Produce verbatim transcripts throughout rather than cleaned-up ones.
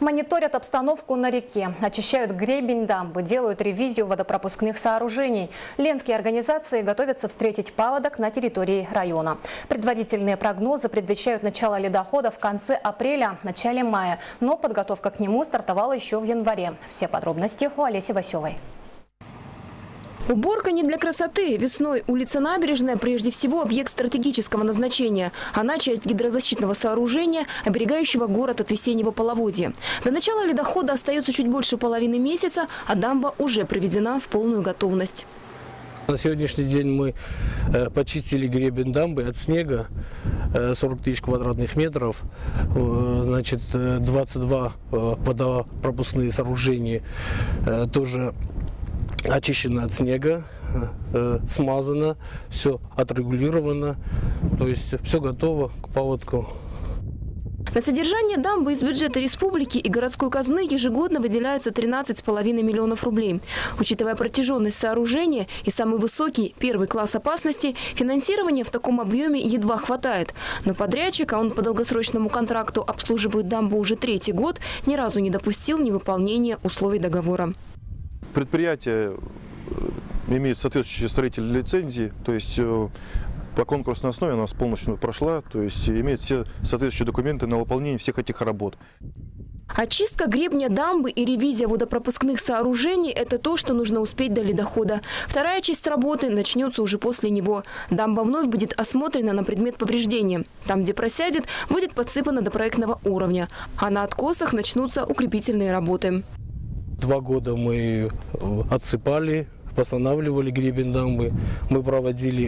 Мониторят обстановку на реке, очищают гребень дамбы, делают ревизию водопропускных сооружений. Ленские организации готовятся встретить паводок на территории района. Предварительные прогнозы предвещают начало ледохода в конце апреля, начале мая. Но подготовка к нему стартовала еще в январе. Все подробности у Олеси Васевой. Уборка не для красоты. Весной улица Набережная прежде всего объект стратегического назначения. Она часть гидрозащитного сооружения, оберегающего город от весеннего половодья. До начала ледохода остается чуть больше половины месяца, а дамба уже приведена в полную готовность. На сегодняшний день мы почистили гребень дамбы от снега, сорок тысяч квадратных метров, значит, двадцать два водопропускные сооружения тоже очищено от снега, э, смазано, все отрегулировано, то есть все готово к паводку. На содержание дамбы из бюджета республики и городской казны ежегодно выделяется тринадцать с половиной миллионов рублей. Учитывая протяженность сооружения и самый высокий первый класс опасности, финансирования в таком объеме едва хватает. Но подрядчик, а он по долгосрочному контракту обслуживает дамбу уже третий год, ни разу не допустил невыполнения условий договора. Предприятие имеет соответствующие строительные лицензии, то есть по конкурсной основе она у нас полностью прошла, то есть имеет все соответствующие документы на выполнение всех этих работ. Очистка гребня дамбы и ревизия водопропускных сооружений – это то, что нужно успеть до ледохода. Вторая часть работы начнется уже после него. Дамба вновь будет осмотрена на предмет повреждения. Там, где просядет, будет подсыпана до проектного уровня, а на откосах начнутся укрепительные работы. Два года мы отсыпали, восстанавливали гребень дамбы. Мы проводили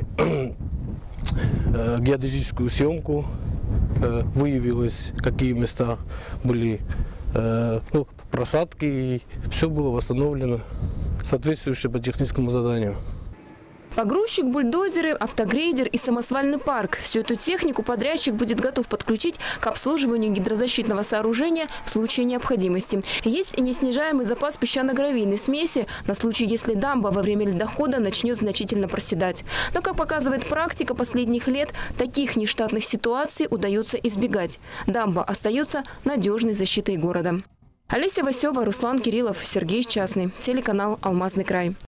геодезическую съемку. Выявилось, какие места были ну, просадки, и все было восстановлено, соответствующее по техническому заданию. Погрузчик, бульдозеры, автогрейдер и самосвальный парк. Всю эту технику подрядчик будет готов подключить к обслуживанию гидрозащитного сооружения в случае необходимости. Есть и неснижаемый запас песчано-гравийной смеси на случай, если дамба во время ледохода начнет значительно проседать. Но, как показывает практика последних лет, таких нештатных ситуаций удается избегать. Дамба остается надежной защитой города. Олеся Васева, Руслан Кириллов, Сергей Счастный. Телеканал «Алмазный край».